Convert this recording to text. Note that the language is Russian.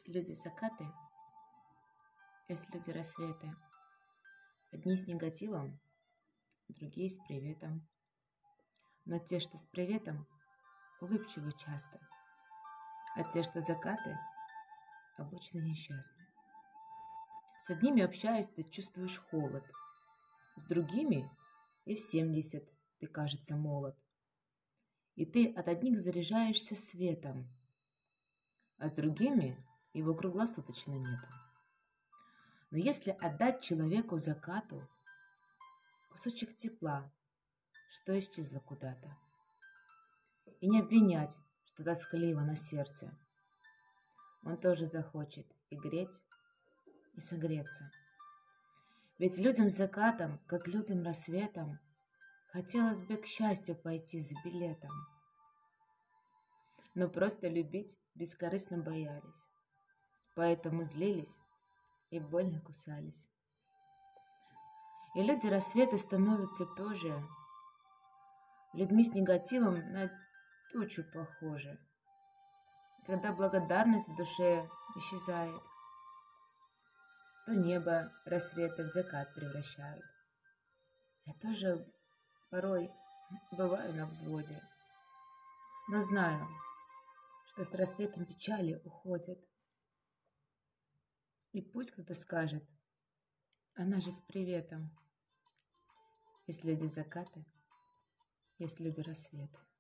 Есть люди-закаты, есть люди-рассветы. Одни с негативом, другие с приветом. Но те, что с приветом, улыбчивы часто, а те, что закаты, обычно несчастны. С одними общаясь, ты чувствуешь холод, с другими и в 70 ты, кажется, молод. И ты от одних заряжаешься светом, а с другими его круглосуточно нету. Но если отдать человеку закату кусочек тепла, что исчезло куда-то, и не обвинять, что тоскливо на сердце, он тоже захочет и греть, и согреться. Ведь людям закатом, как людям рассветом, хотелось бы к счастью пойти за билетом. Но просто любить бескорыстно боялись, поэтому злились и больно кусались. И люди рассвета становятся тоже людьми с негативом на тучу похожи. Когда благодарность в душе исчезает, то небо рассвета в закат превращают. Я тоже порой бываю на взводе, но знаю, что с рассветом печали уходят. И пусть кто-то скажет, она же с приветом. Есть люди закаты, есть люди рассвета.